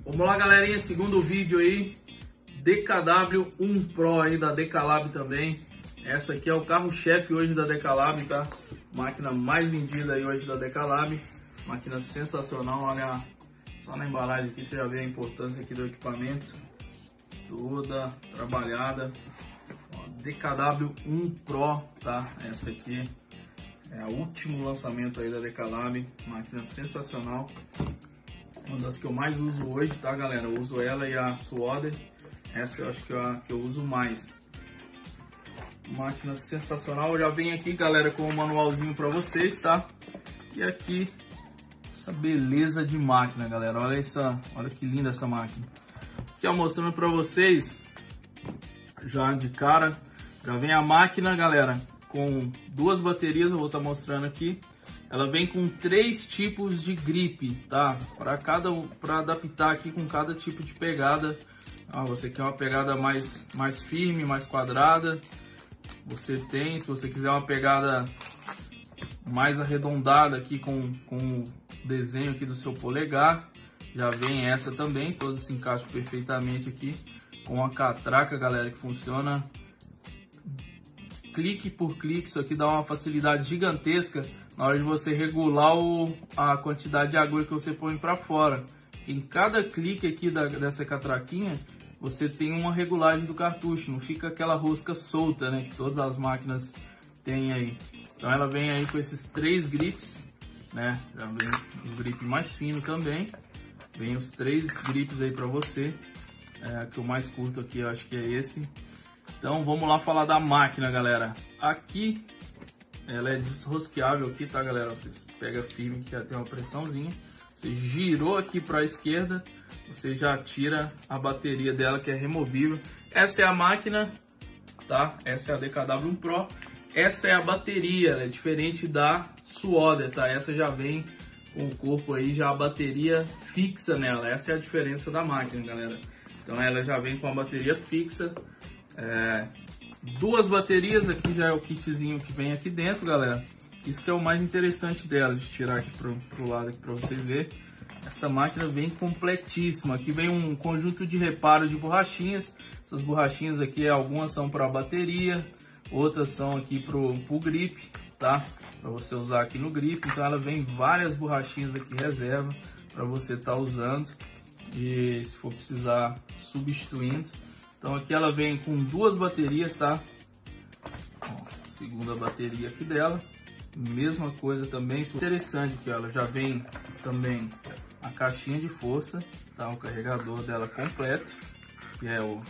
Vamos lá, galerinha, segundo vídeo aí, DKW1 Pro aí da Decalab também. Essa aqui é o carro-chefe hoje da Decalab, tá? Máquina mais vendida aí hoje da Decalab. Máquina sensacional, olha só na embalagem aqui, você já vê a importância aqui do equipamento. Toda trabalhada. Ó, DKW1 Pro, tá? Essa aqui é o último lançamento aí da Decalab. Máquina sensacional. Uma das que eu mais uso hoje, tá, galera? Eu uso ela e a Suoder. Essa eu acho que eu uso mais. Máquina sensacional. Eu já venho aqui, galera, com o manualzinho para vocês, tá? E aqui essa beleza de máquina, galera. Olha que linda essa máquina. Aqui, ó, mostrando para vocês já de cara. Já vem a máquina, galera, com duas baterias. Eu vou estar mostrando aqui. Ela vem com 3 tipos de gripe, tá? Para adaptar aqui com cada tipo de pegada. Ah, você quer uma pegada mais firme, mais quadrada, você tem. Se você quiser uma pegada mais arredondada aqui com o desenho aqui do seu polegar, já vem essa também. Todos se encaixam perfeitamente aqui com a catraca, galera, que funciona clique por clique. Isso aqui dá uma facilidade gigantesca na hora de você regular a quantidade de agulha que você põe para fora. Em cada clique aqui dessa catraquinha, você tem uma regulagem do cartucho, não fica aquela rosca solta, né, que todas as máquinas têm aí. Então ela vem aí com esses 3 grips, né, já vem um grip mais fino também, vem os 3 grips aí para você, que o mais curto aqui eu acho que é esse. Então vamos lá falar da máquina, galera. Aqui ela é desrosqueável aqui, tá, galera? Você pega firme que já tem uma pressãozinha. Você girou aqui para a esquerda, você já tira a bateria dela, que é removível. Essa é a máquina, tá? Essa é a DKW1 Pro. Essa é a bateria, ela é diferente da Suoder, tá? Essa já vem com o corpo aí, já a bateria fixa nela. Essa é a diferença da máquina, galera. Então ela já vem com a bateria fixa. 2 baterias, aqui já é o kitzinho que vem aqui dentro, galera. Isso que é o mais interessante dela, de tirar aqui pro lado aqui para vocês verem. Essa máquina vem completíssima. Aqui vem um conjunto de reparo de borrachinhas. Essas borrachinhas aqui, algumas são para a bateria, outras são aqui pro grip, tá? Para você usar aqui no grip. Então ela vem várias borrachinhas aqui reserva para você estar usando e se for precisar substituindo. Então aqui ela vem com 2 baterias, tá? Ó, segunda bateria aqui dela. Mesma coisa também. Interessante que ela já vem também a caixinha de força, tá? O carregador dela completo, que é o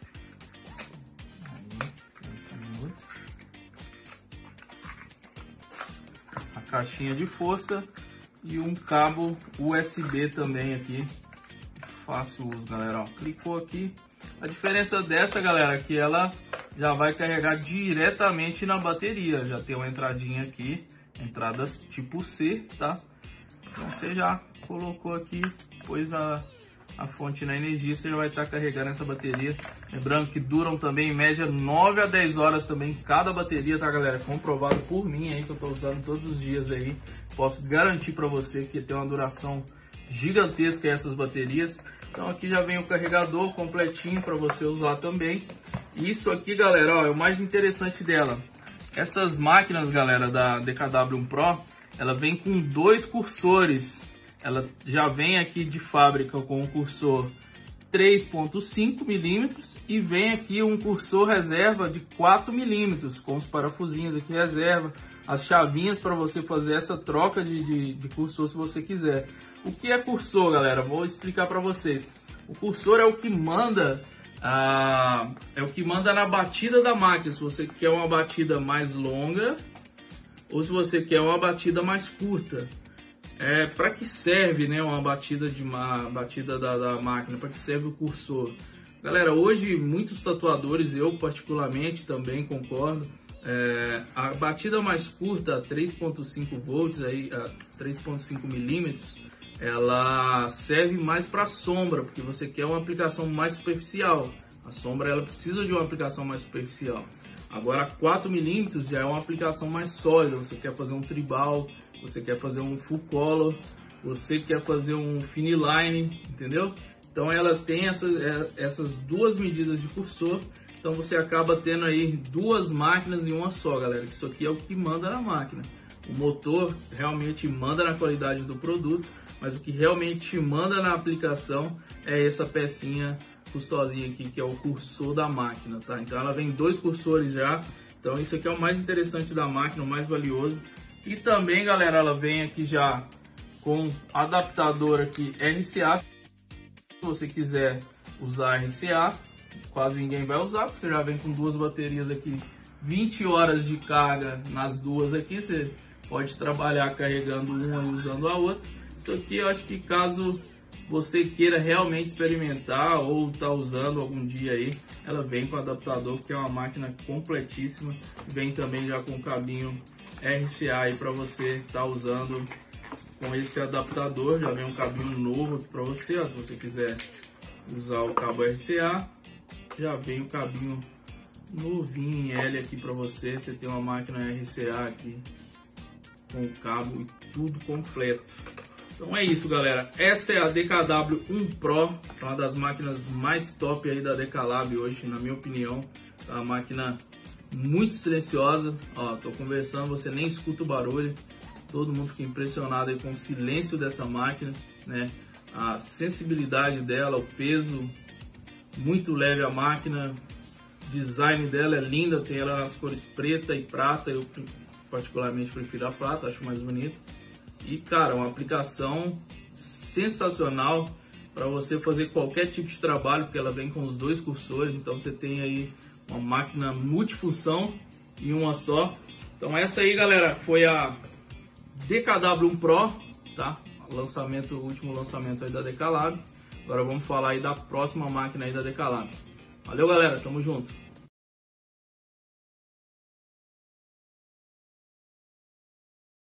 a caixinha de força e um cabo USB também aqui. Fácil uso, galera. Ó, clicou aqui. A diferença dessa, galera, é que ela já vai carregar diretamente na bateria. Já tem uma entradinha aqui, entradas tipo C, tá? Então você já colocou aqui, pôs a fonte na energia, você já vai estar carregando essa bateria. Lembrando que duram também em média 9 a 10 horas também cada bateria, tá, galera? Comprovado por mim aí, que eu tô usando todos os dias aí. Posso garantir para você que tem uma duração gigantesca essas baterias. Então aqui já vem o carregador completinho para você usar também. E isso aqui, galera, ó, é o mais interessante dela. Essas máquinas, galera, da DKW1 Pro, ela vem com 2 cursores. Ela já vem aqui de fábrica com um cursor 3.5 mm e vem aqui um cursor reserva de 4 mm com os parafusinhos aqui reserva, as chavinhas para você fazer essa troca de cursor se você quiser. O que é cursor, galera? Vou explicar para vocês. O cursor é o que manda na batida da máquina. Se você quer uma batida mais longa ou se você quer uma batida mais curta. Para que serve, né, uma batida da máquina? Para que serve o cursor? Galera, hoje muitos tatuadores, eu particularmente também concordo, a batida mais curta, 3.5 volts, 3.5 milímetros, ela serve mais para sombra, porque você quer uma aplicação mais superficial. A sombra ela precisa de uma aplicação mais superficial. Agora 4 milímetros já é uma aplicação mais sólida. Você quer fazer um tribal, você quer fazer um full color, você quer fazer um fine line, entendeu? Então ela tem essas duas medidas de cursor, então você acaba tendo aí duas máquinas em uma só, galera. Isso aqui é o que manda na máquina. O motor realmente manda na qualidade do produto, mas o que realmente manda na aplicação é essa pecinha custosinha aqui, que é o cursor da máquina, tá? Então ela vem dois cursores já, então isso aqui é o mais interessante da máquina, o mais valioso. E também, galera, ela vem aqui já com adaptador aqui RCA. Se você quiser usar RCA, quase ninguém vai usar, porque você já vem com duas baterias aqui, 20 horas de carga nas duas aqui, você pode trabalhar carregando uma e usando a outra. Isso aqui eu acho que caso você queira realmente experimentar ou tá usando algum dia aí, ela vem com adaptador, que é uma máquina completíssima. Vem também já com o cabinho RCA aí para você tá usando com esse adaptador. Já vem um cabinho novo para você, ó, se você quiser usar o cabo RCA, já vem o cabinho novinho em L aqui para você. Você tem uma máquina RCA aqui com o cabo e tudo completo. Então é isso, galera. Essa é a DKW1 Pro, uma das máquinas mais top aí da Decalab hoje, na minha opinião. É uma máquina muito silenciosa. Ó, tô conversando, você nem escuta o barulho. Todo mundo fica impressionado aí com o silêncio dessa máquina, né? A sensibilidade dela, o peso, muito leve a máquina. O design dela é linda, tem ela nas cores preta e prata. Eu particularmente prefiro a prata, acho mais bonito. E, cara, uma aplicação sensacional para você fazer qualquer tipo de trabalho, porque ela vem com os dois cursores, então você tem aí uma máquina multifunção em uma só. Então essa aí, galera, foi a DKW1 Pro, tá? O último lançamento aí da Decalab. Agora vamos falar aí da próxima máquina aí da Decalab. Valeu, galera, tamo junto!